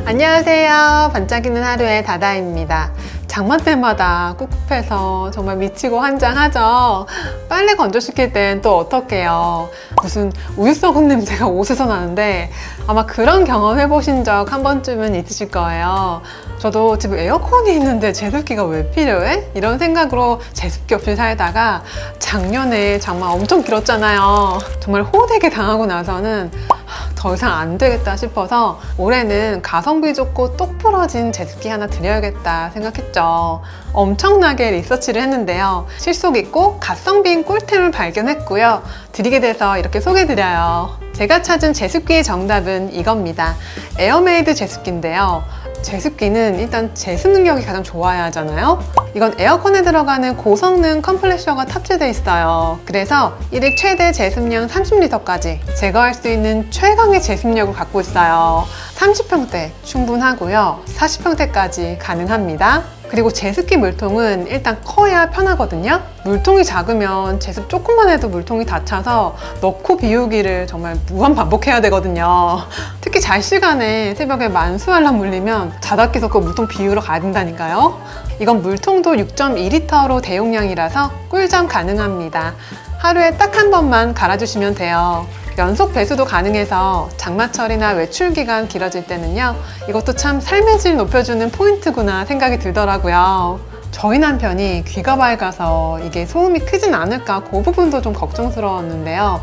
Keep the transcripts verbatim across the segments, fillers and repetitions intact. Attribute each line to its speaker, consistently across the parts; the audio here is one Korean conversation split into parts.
Speaker 1: 안녕하세요. 반짝이는 하루의 다다입니다. 장마 때마다 꿉꿉해서 정말 미치고 환장하죠. 빨래 건조시킬 땐 또 어떡해요. 무슨 우유 썩은 냄새가 옷에서 나는데 아마 그런 경험 해보신 적 한 번쯤은 있으실 거예요. 저도 집에 에어컨이 있는데 제습기가 왜 필요해? 이런 생각으로 제습기 없이 살다가 작년에 장마 엄청 길었잖아요. 정말 호되게 당하고 나서는 더 이상 안 되겠다 싶어서 올해는 가성비 좋고 똑 부러진 제습기 하나 드려야겠다 생각했죠. 엄청나게 리서치를 했는데요. 실속 있고 가성비인 꿀템을 발견했고요. 드리게 돼서 이렇게 소개해드려요. 제가 찾은 제습기의 정답은 이겁니다. 에어메이드 제습기인데요. 제습기는 일단 제습 능력이 가장 좋아야 하잖아요. 이건 에어컨에 들어가는 고성능 컴프레셔가 탑재되어 있어요. 그래서 일일 최대 제습량 삼십 리터까지 제거할 수 있는 최강의 제습력을 갖고 있어요. 삼십 평대 충분하고요. 사십 평대까지 가능합니다. 그리고 제습기 물통은 일단 커야 편하거든요. 물통이 작으면 제습 조금만 해도 물통이 다 차서 넣고 비우기를 정말 무한 반복해야 되거든요. 특히 잘 시간에 새벽에 만수 알람 울리면 자다 깨서 그 물통 비우러 가야 된다니까요. 이건 물통도 육 점 이 리터로 대용량이라서 꿀잠 가능합니다. 하루에 딱 한 번만 갈아주시면 돼요. 연속 배수도 가능해서 장마철이나 외출 기간 길어질 때는요, 이것도 참 삶의 질 높여주는 포인트구나 생각이 들더라고요. 저희 남편이 귀가 밝아서 이게 소음이 크진 않을까 그 부분도 좀 걱정스러웠는데요.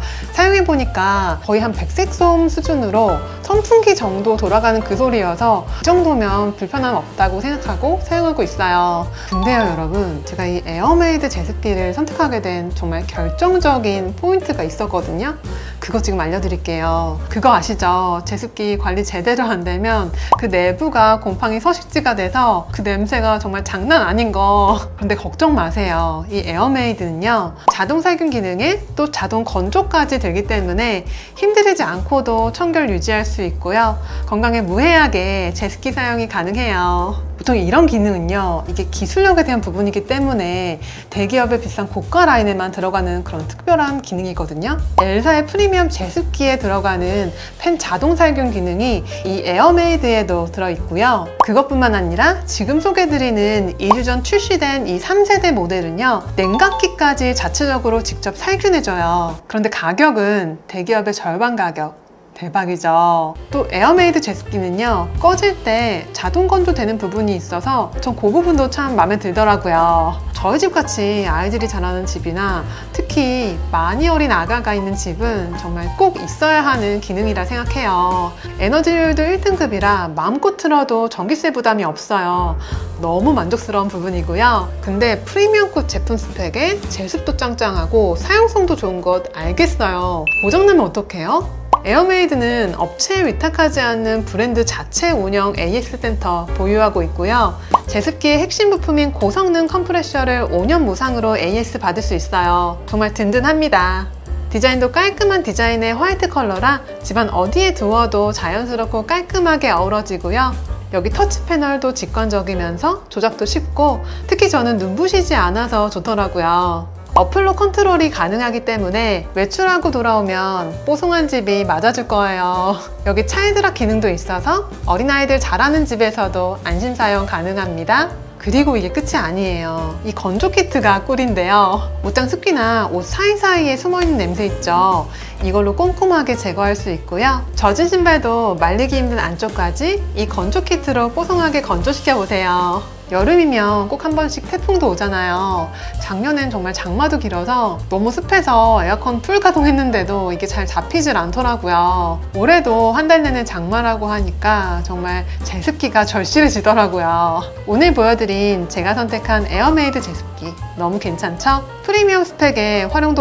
Speaker 1: 사용해보니까 거의 한 백색 소음 수준으로 선풍기 정도 돌아가는 그 소리여서 이 정도면 불편함 없다고 생각하고 사용하고 있어요. 근데요 여러분, 제가 이 에어메이드 제습기를 선택하게 된 정말 결정적인 포인트가 있었거든요. 그거 지금 알려드릴게요. 그거 아시죠? 제습기 관리 제대로 안 되면 그 내부가 곰팡이 서식지가 돼서 그 냄새가 정말 장난 아닌 거. 그런데 걱정 마세요. 이 에어메이드는요, 자동 살균 기능에 또 자동 건조까지 되기 때문에 힘들이지 않고도 청결 유지할 수 있고요. 건강에 무해하게 제습기 사용이 가능해요. 보통 이런 기능은요, 이게 기술력에 대한 부분이기 때문에 대기업의 비싼 고가 라인에만 들어가는 그런 특별한 기능이거든요. 엘사의 프리미엄 제습기에 들어가는 팬 자동 살균 기능이 이 에어메이드에도 들어있고요. 그것뿐만 아니라 지금 소개해드리는 이 주 전 출시된 이 삼 세대 모델은요, 냉각기까지 자체적으로 직접 살균해줘요. 그런데 가격은 대기업의 절반 가격. 대박이죠. 또 에어메이드 제습기는요, 꺼질 때 자동 건조되는 부분이 있어서 전 그 부분도 참 마음에 들더라고요. 저희 집같이 아이들이 자라는 집이나 특히 많이 어린 아가가 있는 집은 정말 꼭 있어야 하는 기능이라 생각해요. 에너지효율도 일 등급이라 마음껏 틀어도 전기세 부담이 없어요. 너무 만족스러운 부분이고요. 근데 프리미엄급 제품 스펙에 제습도 짱짱하고 사용성도 좋은 것 알겠어요. 고장나면 어떡해요? 에어메이드는 업체에 위탁하지 않는 브랜드 자체 운영 에이에스 센터 보유하고 있고요. 제습기의 핵심 부품인 고성능 컴프레셔를 오 년 무상으로 에이에스 받을 수 있어요. 정말 든든합니다. 디자인도 깔끔한 디자인의 화이트 컬러라 집안 어디에 두어도 자연스럽고 깔끔하게 어우러지고요. 여기 터치 패널도 직관적이면서 조작도 쉽고 특히 저는 눈부시지 않아서 좋더라고요. 어플로 컨트롤이 가능하기 때문에 외출하고 돌아오면 뽀송한 집이 맞아줄 거예요. 여기 차이드락 기능도 있어서 어린아이들 잘하는 집에서도 안심 사용 가능합니다. 그리고 이게 끝이 아니에요. 이 건조 키트가 꿀인데요. 옷장 습기나 옷 사이사이에 숨어있는 냄새 있죠? 이걸로 꼼꼼하게 제거할 수 있고요. 젖은 신발도 말리기 힘든 안쪽까지 이 건조 키트로 뽀송하게 건조시켜 보세요. 여름이면 꼭 한 번씩 태풍도 오잖아요. 작년엔 정말 장마도 길어서 너무 습해서 에어컨 풀 가동했는데도 이게 잘 잡히질 않더라고요. 올해도 한 달 내내 장마라고 하니까 정말 제습기가 절실해지더라고요. 오늘 보여드린 제가 선택한 에어메이드 제습기 너무 괜찮죠? 프리미엄 스펙에 활용도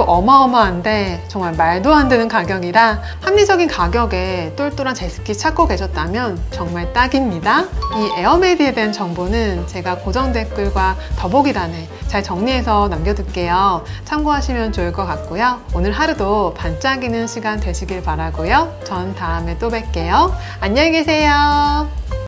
Speaker 1: 어마어마한데 정말 말도 안 되는 가격이라 합리적인 가격에 똘똘한 제습기 찾고 계셨다면 정말 딱입니다. 이 에어메이드에 대한 정보는 제가 고정 댓글과 더보기란에 잘 정리해서 남겨둘게요. 참고하시면 좋을 것 같고요. 오늘 하루도 반짝이는 시간 되시길 바라고요. 전 다음에 또 뵐게요. 안녕히 계세요.